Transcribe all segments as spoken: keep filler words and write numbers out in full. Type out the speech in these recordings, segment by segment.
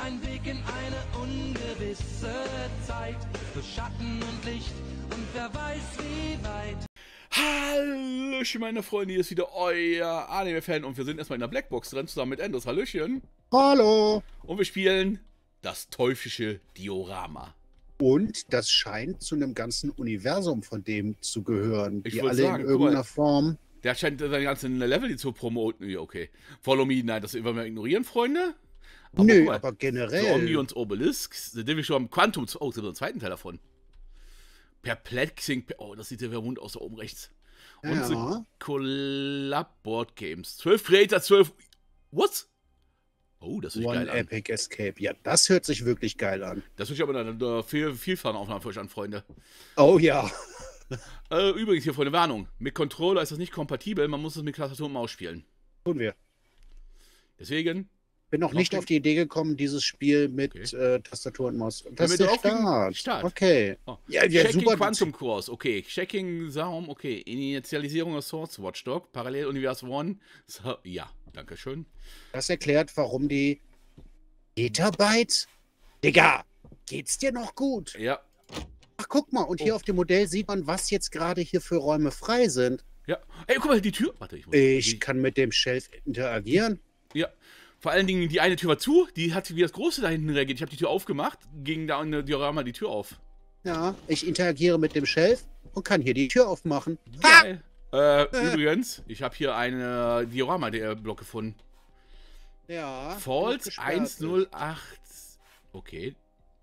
ein Weg in eine ungewisse Zeit, für Schatten und Licht und wer weiß wie weit. Hallöchen, meine Freunde, hier ist wieder euer Anime-Fan und wir sind erstmal in der Blackbox drin, zusammen mit Enders. Hallöchen. Hallo. Und wir spielen das teuflische Diorama. Und das scheint zu einem ganzen Universum von dem zu gehören, Ich die würd alle sagen, in guck mal. irgendeiner Form. Der scheint seine ganzen Level zu promoten. Ja, okay. Follow me, nein, das wollen wir ignorieren, Freunde. Aber Nö, guck mal, aber so generell. Omni und Obelisk, sind wir schon am Quantum, oh, sind wir im zweiten Teil davon. Perplexing, oh, das sieht ja verwund aus, da oben rechts. Und Ja. so Collab Board Games. zwölf Creator, zwölf. What? Oh, das hört sich One geil an. Epic Escape. Ja, das hört sich wirklich geil an. Das hört sich aber eine, eine viel, Vielfahrenaufnahme für euch an, Freunde. Oh ja. Äh, übrigens hier, Freunde, Warnung. Mit Controller ist das nicht kompatibel, man muss es mit Tastatur und Maus spielen. Tun wir. Deswegen. Bin noch nicht Okay. auf die Idee gekommen, dieses Spiel mit Okay. äh, Tastatur und Maus. Wenn Das wir ist der draufklicken, Start. Start. Okay. Oh. Ja, ja, Checking super. Quantum Course, okay. Checking Saum, okay. Initialisierung des Source Watchdog. Paralleluniversum One. So, ja, danke schön. Das erklärt, warum die Gigabyte. Digga, geht's dir noch gut? Ja, Ach, guck mal, und hier Oh. auf dem Modell sieht man, was jetzt gerade hier für Räume frei sind. ja. Ey, guck mal, die Tür. Warte, ich muss. Ich die, kann mit dem Shelf interagieren. Ja. Vor allen Dingen, die eine Tür war zu, die hat wie das große da hinten reagiert. Ich habe die Tür aufgemacht, ging da in der Diorama die Tür auf. Ja, ich interagiere mit dem Shelf und kann hier die Tür aufmachen. Geil. Äh, übrigens, ich habe hier eine Diorama-Block gefunden. Ja. Falls gesperrt eins null acht. Okay.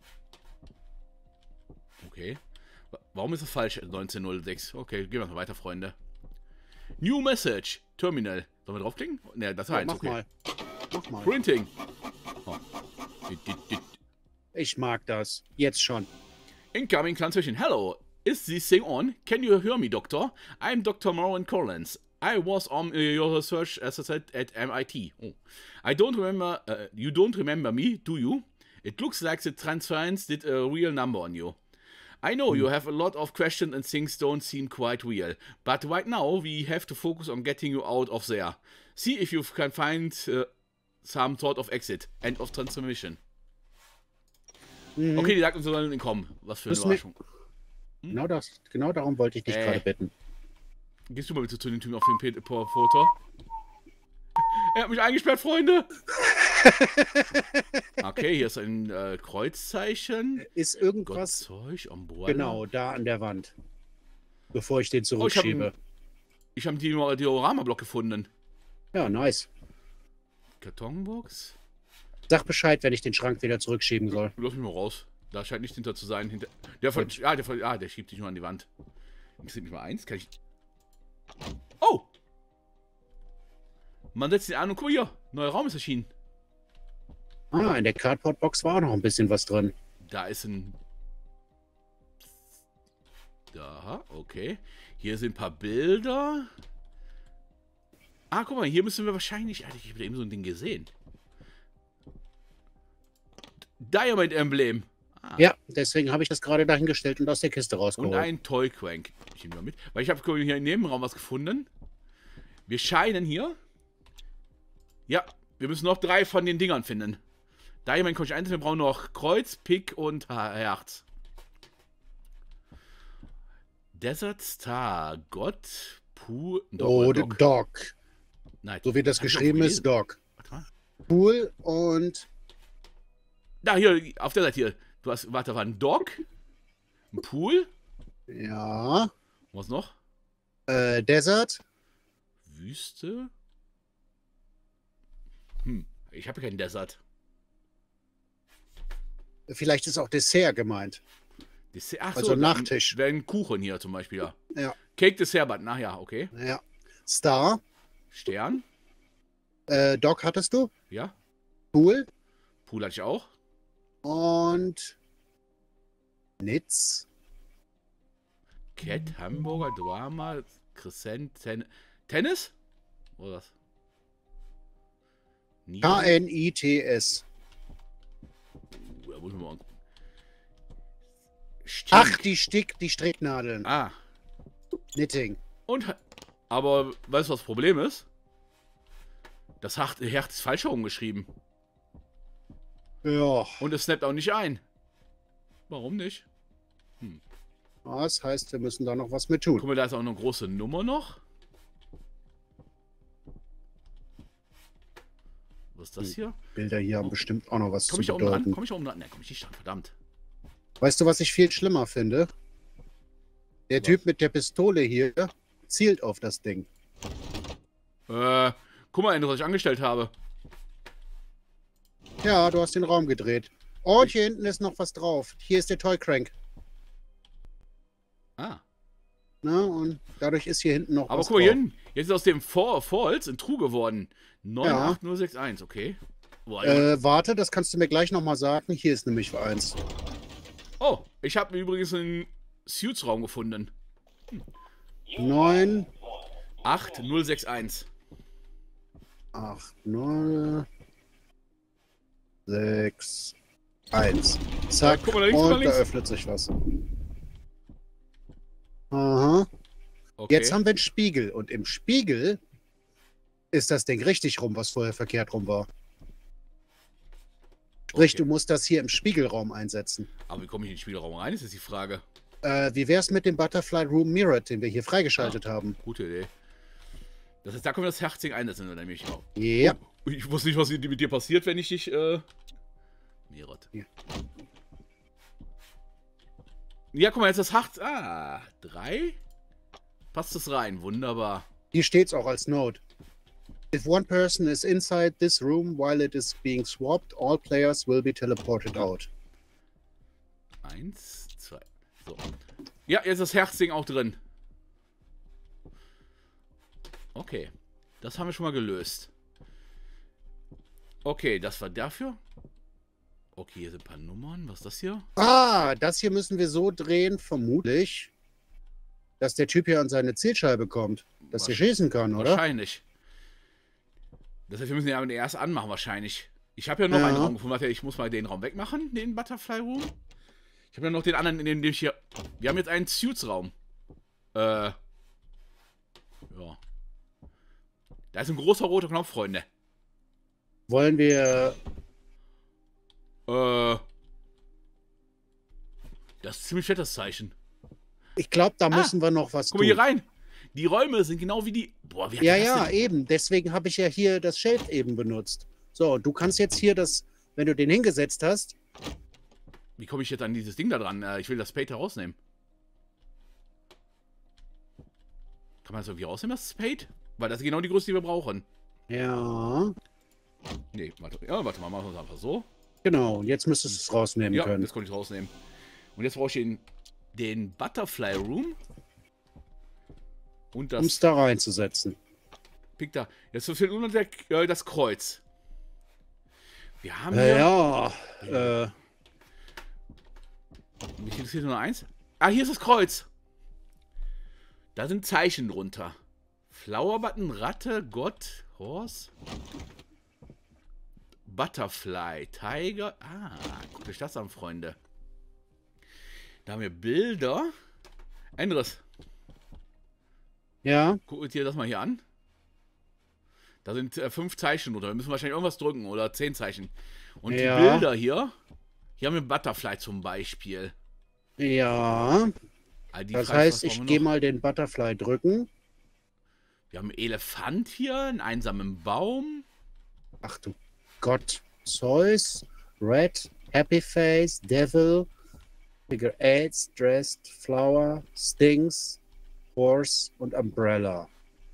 Okay. Wa- Warum ist das falsch? neunzehn null sechs. Okay, gehen wir mal weiter, Freunde. New Message. Terminal. Sollen wir draufklicken? Ne, das war Ja, eins. mach Okay. mal. Mach mal. Printing. Oh. Dit, dit, dit. Ich mag das. Jetzt schon. Incoming Translation. Hello. Is this thing on? Can you hear me, Doctor? I'm Doctor Moran Collins. I was on uh, your research assistant at M I T. Oh. I don't remember. Uh, you don't remember me, do you? It looks like the transference did a real number on you. I know you have a lot of questions and things don't seem quite real. But right now we have to focus on getting you out of there. See if you can find uh, some sort of exit. End of transmission. Mhm. Okay, die sagt uns, wir sollen entkommen. Was für eine Müssen wir- Überraschung. Genau, das, genau darum wollte ich dich Äh. gerade bitten. Gehst du mal bitte zu den Typen auf dem P- Po- Foto? Er hat mich eingesperrt, Freunde! Okay, hier ist ein äh, Kreuzzeichen. Ist irgendwas. Zeug, Umbrella. Genau, da an der Wand. Bevor ich den Oh, ich habe zurückschiebe. ich hab den Diorama-Block gefunden. Ja, nice. Kartonbox? Sag Bescheid, wenn ich den Schrank wieder zurückschieben soll. Lass mich mal raus. Da scheint nicht hinter zu sein. Hinter der von, ja, der von, ja, der schiebt dich nur an die Wand. Interessiert mich mal eins. Kann ich. Oh! Man setzt ihn an und guck mal hier. Neuer Raum ist erschienen. Ah, in der Cardboard-Box war auch noch ein bisschen was drin. Da ist ein. Da, okay. Hier sind ein paar Bilder. Ah, guck mal, hier müssen wir wahrscheinlich. Alter, ich habe eben so ein Ding gesehen. Diamond Emblem. Ah. Ja, deswegen habe ich das gerade dahingestellt und aus der Kiste Und rausgeholt. ein Toy Crank. Ich nehme mal mit. Weil ich habe hier im Nebenraum was gefunden. Wir scheinen hier. Ja, wir müssen noch drei von den Dingern finden. Diamond konnte ich eins. Wir brauchen noch Kreuz, Pick und Herz. Desert Star, Gott, Pool, Dog oh, oder Dog. Dog. Nein, So wie das hab ich geschrieben auch ist, gelesen. Dog. Warte mal. Pool und Da, hier, auf der Seite hier. Du hast, warte, war ein Dog, ein Pool, ja, was noch? äh, Desert. Wüste. Hm, ich habe keinen Desert. Vielleicht ist auch Dessert gemeint. Dessert, ach Also so, Nachtisch. Wäre ein Kuchen hier zum Beispiel, ja. Ja, Cake Dessertband, ach ja, okay. ja. Star. Stern, Äh, Dog hattest du? ja. Pool. Pool hatte ich auch. Und Nitz. Cat, Hamburger, Drama, Crescent, Ten Tennis? Oder was? Nie- K N I T S. Uh, da muss ich mal angucken. Stick. Ach, die Stick, die Stricknadeln. Ah. Knitting. Und, aber weißt du, was das Problem ist? Das Herz ist falsch herumgeschrieben. Ja. Und es snappt auch nicht ein. Warum nicht? Das heißt, wir müssen da noch was mit tun. Guck mal, da ist auch eine große Nummer noch. Was ist das hier? Bilder hier haben bestimmt auch noch was Komm zu ich da oben dran? bedeuten. Komm ich da oben dran? Ne, komm ich nicht dran, verdammt. Weißt du, was ich viel schlimmer finde? Der Was? Typ mit der Pistole hier zielt auf das Ding. Äh, guck mal, was ich angestellt habe. Ja, du hast den Raum gedreht. Und hier hinten ist noch was drauf. Hier ist der Toy Crank. Ah. Na, und dadurch ist hier hinten noch Aber was guck mal, hier drauf. hinten. Jetzt ist aus dem For Falls ein True geworden. neun acht null sechs eins, okay. Boah, Äh, warte, das kannst du mir gleich nochmal sagen. Hier ist nämlich eins. oh, ich habe übrigens einen Suits-Raum gefunden. neun, acht null sechs eins. acht, null, sechs, eins. Zack, Ja, guck mal, da links, guck mal, und da links. öffnet sich was. Aha. Okay. Jetzt haben wir einen Spiegel. Und im Spiegel ist das Ding richtig rum, was vorher verkehrt rum war. Sprich, Okay. du musst das hier im Spiegelraum einsetzen. Aber wie komme ich in den Spielraum rein, ist jetzt die Frage. Äh, wie wär's mit dem Butterfly Room Mirror, den wir hier freigeschaltet Ah. haben? Gute Idee. Das heißt, da können wir das Herzding einsetzen, oder nämlich auch. Ja. Oh, ich wusste nicht, was mit dir passiert, wenn ich dich, äh... Meerot. Ja. Ja, guck mal, jetzt das Herz... Ah, drei? Passt es rein, wunderbar. Hier steht's auch als Note. If one person is inside this room while it is being swapped, all players will be teleported out. Eins, zwei, so. Ja, jetzt ist das Herzding auch drin. Okay, das haben wir schon mal gelöst. Okay, das war dafür. Okay, hier sind ein paar Nummern. Was ist das hier? Ah, das hier müssen wir so drehen, vermutlich, dass der Typ hier an seine Zielscheibe kommt. Dass er schießen kann, oder? Wahrscheinlich. Das heißt, wir müssen den aber erst anmachen, wahrscheinlich. Ich habe ja noch Ja. einen Raum gefunden. Warte, ich muss mal den Raum wegmachen, den Butterfly Room. Ich habe ja noch den anderen, in dem ich hier... Wir haben jetzt einen Suits-Raum. Äh... Ja. Da ist ein großer roter Knopf, Freunde. Wollen wir... Äh... Das ist ein ziemlich fettes Zeichen. Ich glaube, da müssen wir noch was Guck mal tun. hier rein. Die Räume sind genau wie die... Boah, wie hat Ja, das ja, denn? eben. Deswegen habe ich ja hier das Schild eben benutzt. So, du kannst jetzt hier das, wenn du den hingesetzt hast, Wie komme ich jetzt an dieses Ding da dran? Äh, ich will das Spade herausnehmen. Kann man das irgendwie rausnehmen, das Spade? Weil das ist genau die Größe, die wir brauchen. ja, Nee, warte, ja, warte mal, machen wir es einfach so. genau. Und jetzt müsstest du es rausnehmen Ja, können. das konnte ich rausnehmen. Und jetzt brauche ich den, den Butterfly Room. Und Um es das da reinzusetzen. Pick da. Jetzt fehlt nur noch der, äh, das Kreuz. Wir haben Äh, hier... ja, äh, Mich interessiert nur eins. Ah, hier ist das Kreuz. Da sind Zeichen drunter. Flower Button, Ratte, Gott, Horse. Butterfly, Tiger. Ah, guckt euch das an, Freunde. Da haben wir Bilder. Anderes. ja, Guckt ihr das mal hier an. Da sind äh, fünf Zeichen drunter. Wir müssen wahrscheinlich irgendwas drücken oder zehn Zeichen. Und Ja. die Bilder hier. Hier haben wir Butterfly zum Beispiel. ja. Ah, die Das Frage ist, heißt, was ich brauchen wir gehe noch? mal den Butterfly drücken. Wir haben einen Elefant hier, einen einsamen Baum. Ach du Gott. Zeus, Red, Happy Face, Devil, Figure Eight, Dressed, Flower, Stings, Horse und Umbrella.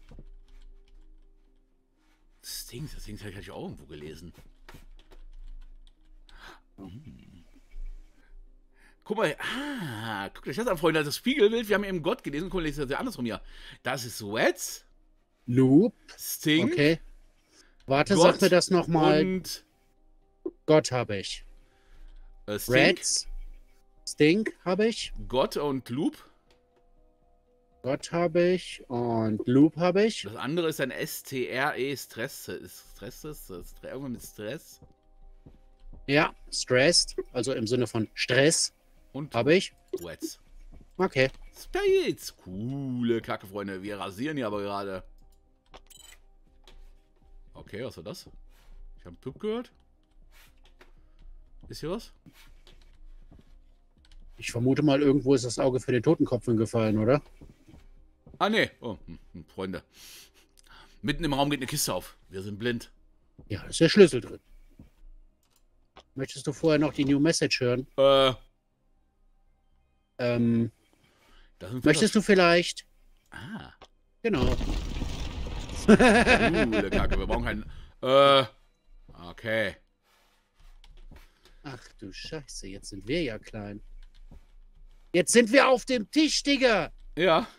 Stings, das Ding habe ich auch irgendwo gelesen. Hm. Guck mal, ah, guckt euch das an, Freunde, das Spiegelbild, wir haben eben Gott gelesen, guck mal, das ist ja andersrum hier. Das ist Wets, Loop. Sting, Okay. Warte, Gott sag mir das nochmal. und Gott habe ich. äh, Stink, Reds. Stink habe ich. Gott und Loop. Gott habe ich. Und Loop habe ich. Das andere ist ein S T R E, Stress, ist Stress, ist das irgendwann mit Stress. Ja, Stressed. Also im Sinne von Stress Und habe ich. Wets. Okay. Spades. Coole Kacke, Freunde. Wir rasieren hier aber gerade. Okay, was war das? Ich habe einen Pup gehört. Ist hier was? Ich vermute mal, irgendwo ist das Auge für den Totenkopf gefallen, oder? Ah, nee. Oh, hm, hm, Freunde. Mitten im Raum geht eine Kiste auf. Wir sind blind. Ja, da ist der Schlüssel drin. Möchtest du vorher noch die New Message hören? Äh. Ähm, Das sind möchtest du vielleicht? Ah. Genau. Uh, der Kacke. Wir brauchen keinen. Äh. Okay. Ach du Scheiße, jetzt sind wir ja klein. Jetzt sind wir auf dem Tisch, Digga! Ja.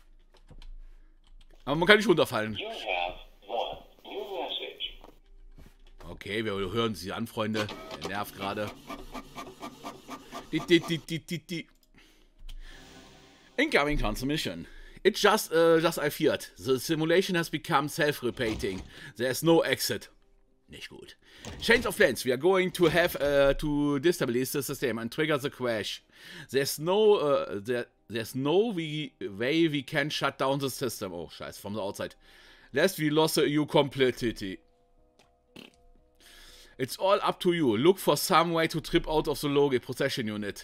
Aber man kann nicht runterfallen. You have one new message. Okay, wir hören sie an, Freunde. Der nervt gerade. Die, die, die, die, die, die. Incoming transmission. It just, uh, just I feared. The simulation has become self-repeating. There's no exit. Nicht gut. Change of plans. We are going to have uh, to destabilize the system and trigger the crash. There's no, uh, there, there's no we, way we can shut down the system. Oh, scheiße, from the outside. Lest we lost you completely. It's all up to you. Look for some way to trip out of the Logic Procession Unit.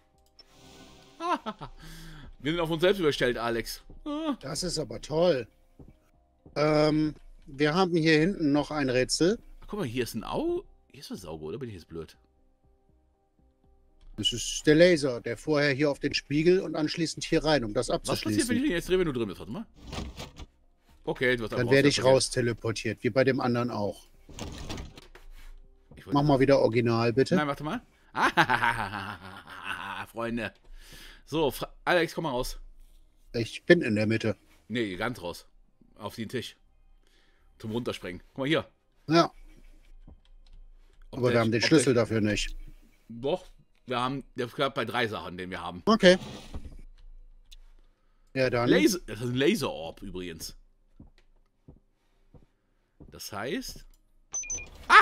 Wir sind auf uns selbst überstellt, Alex. Das ist aber toll. Ähm, wir haben hier hinten noch ein Rätsel. Ach, guck mal, hier ist ein Auge. Hier ist was Auge, oder bin ich jetzt blöd? Das ist der Laser, der vorher hier auf den Spiegel und anschließend hier rein, um das Was passiert, wenn ich abzuschließen. den jetzt drehe, wenn du drin bist? Warte mal. Okay, du wirst Dann werde ich raus teleportiert, wie bei dem anderen auch. Mach mal wieder original, bitte. Nein, warte mal. Ah, Freunde. So, Fra Alex, komm mal raus. Ich bin in der Mitte. Nee, ganz raus. Auf den Tisch. Zum Runterspringen. Guck mal hier. Ja, Ob aber der- wir haben den ob Schlüssel der- dafür nicht. Doch, wir haben, der bleibt bei drei Sachen, den wir haben. Okay. Ja, dann. Laser, das ist ein Laser-Orb übrigens. Das heißt... Ah!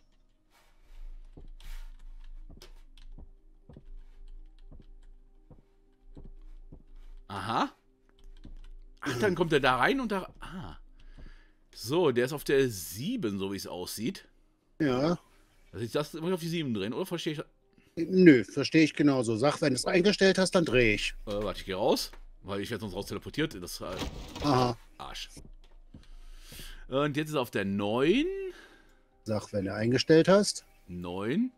Aha. Ach, dann kommt er da rein und da... Ah. So, der ist auf der sieben, so wie es aussieht. Ja. Also ich das immer auf die sieben drehen, oder verstehe ich... Nö, verstehe ich genauso. Sag, wenn du es eingestellt hast, dann drehe ich. Äh, warte, ich gehe raus, weil ich werde sonst raus teleportiert. Das äh, Aha. Arsch. Und jetzt ist er auf der neun. Sag, wenn du eingestellt hast. neun.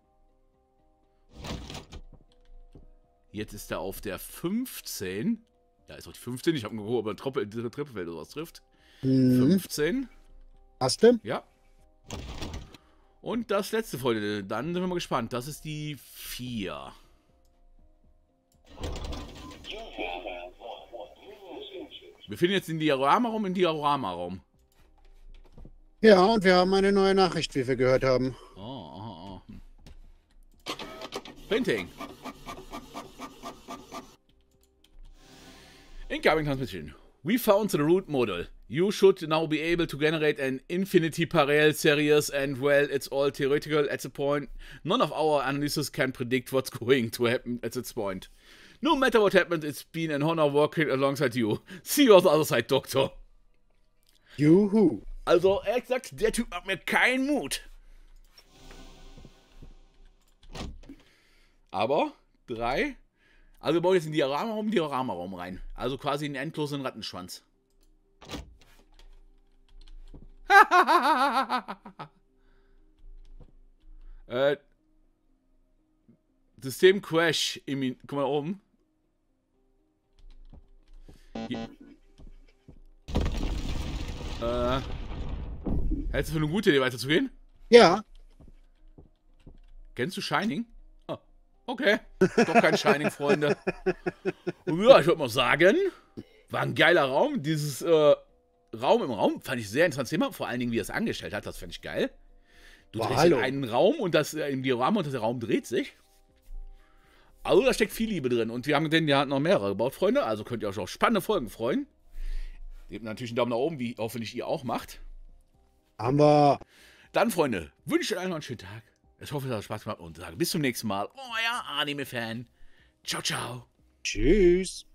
Jetzt ist er auf der fünfzehn. Ja, ist auch die fünfzehn. Ich habe geguckt, ob er ein Trippel- Trippelfeld oder was trifft. Hm. fünfzehn. Hast du? Ja. Und das letzte Folge, dann sind wir mal gespannt. Das ist die vier. You have one new message. Wir finden jetzt den Diorama-Raum im Diorama-Raum. Ja, und wir haben eine neue Nachricht, wie wir gehört haben. Oh, oh, oh. Painting. Incoming transmission. We found the root model. You should now be able to generate an infinity parallel series, and well, it's all theoretical at the point. None of our analysis can predict what's going to happen at this point. No matter what happens, it's been an honor working alongside you. See you on the other side, Doctor. Juhu. Also, ehrlich gesagt, der Typ macht mir keinen Mut. Aber, drei. Also, wir bauen jetzt in den Diorama-Raum, Diorama-Raum rein. Also quasi einen endlosen Rattenschwanz. äh, System Crash. Im, guck mal oben. Hier. Äh. Hältst du für eine gute Idee weiterzugehen? Ja. Kennst du Shining? Oh, okay. Doch kein Shining, Freunde. Und ja, ich würde mal sagen, war ein geiler Raum. Dieses äh, Raum im Raum fand ich sehr interessantes Thema. Vor allen Dingen, wie er es angestellt hat, das fand ich geil. Du Boah, drehst hallo. in einen Raum und das äh, im Diorama und der Raum dreht sich. Also da steckt viel Liebe drin. Und wir haben den ja noch mehrere gebaut, Freunde. Also könnt ihr euch auf spannende Folgen freuen. Gebt natürlich einen Daumen nach oben, wie hoffentlich ihr auch macht. Haben wir. Dann, Freunde, wünsche euch allen noch einen schönen Tag. Ich hoffe, es hat Spaß gemacht und sage bis zum nächsten Mal. Euer Anime-Fan. Ciao, ciao. Tschüss.